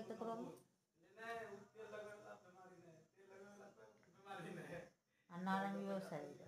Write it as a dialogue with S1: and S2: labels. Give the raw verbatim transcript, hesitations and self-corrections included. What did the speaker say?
S1: दवाई तो करा लो। आ नारंगी बहुत सारी